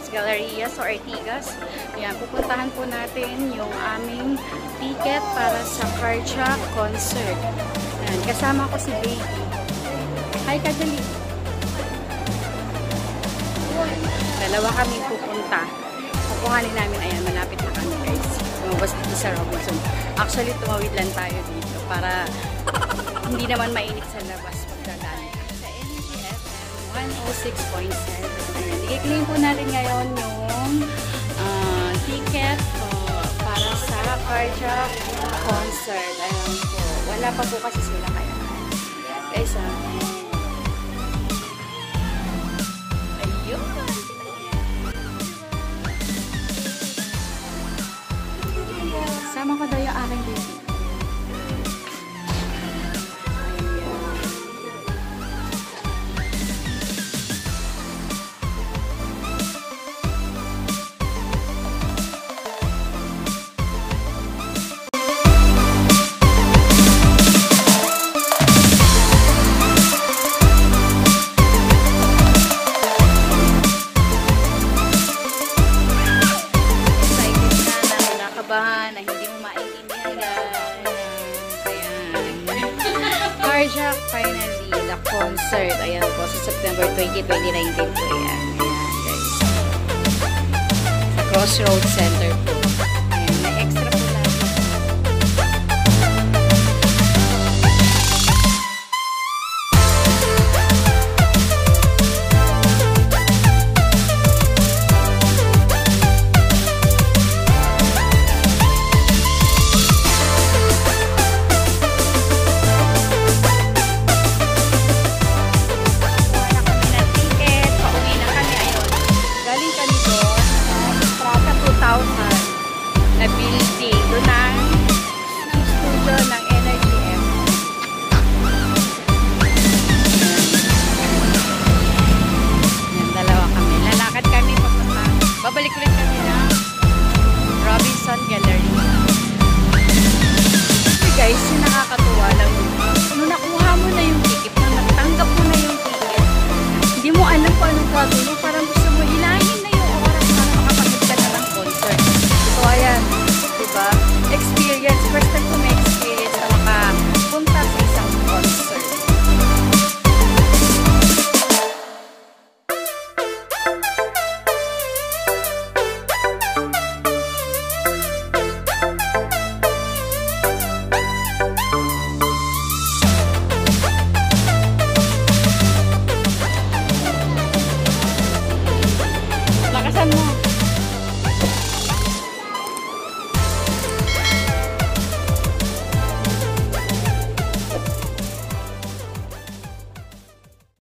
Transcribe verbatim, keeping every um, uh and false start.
Philippines Galleria sa Ortigas. Ayan, pupuntahan po natin yung aming ticket para sa Karjack concert. Ayan, kasama ko si Baby. Hi, Kadali. Dalawa kami pupunta. Kukuhanin namin, ayan, malapit na kami guys. Tumabas dito sa Robinson. Actually, tumawid lang tayo dito para hindi naman mainit sa labas pagdadaan. Sa N G F M one oh six point seven. Ayan, i-claim po natin ngayon yung uh, ticket uh, para sa Karjack concert. Ayan po. Wala pa po kasi sila kaya. Guys, ah. Ayun. Sama ko daw yung aking baby. Na hindi mo maintindihan guys. Ayan. Karjack finally, the concert. Ayan po, sa September twenty, twenty nineteen po yan. Ayan guys. Sa Crossroads Center po.